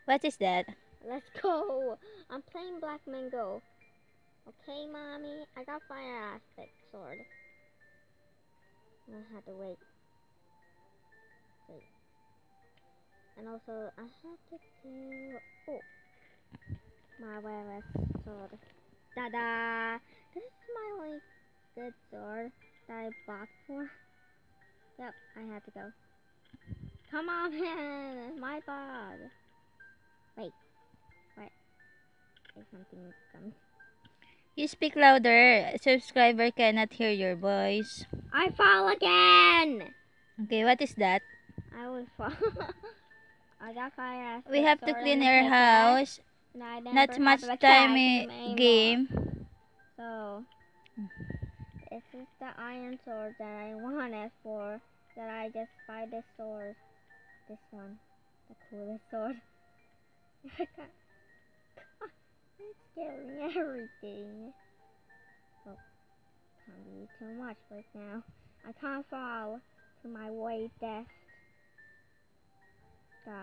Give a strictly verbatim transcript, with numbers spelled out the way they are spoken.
What is that? Let's go. I'm playing Blackman Go. Okay, mommy. I got fire aspect sword. I had to wait. Wait. And also, I had to do. Oh, my wireless sword. Ta-da! This is my only good sword that I bought for. Yep, I had to go. Come on, man! My bad. Wait, wait. There's something coming. You speak louder. Subscriber cannot hear your voice. I fall again! Okay, what is that? I will fall. I got fire We aspect have to sword clean and a our pickaxe, house. and I Not never much have a time tag i- team anymore. game. So, this is the iron sword that I wanted for, that I just buy this sword. This one. The coolest sword. I got, it's scaring everything. Oh, can't be too much right now. I can't fall to my way death.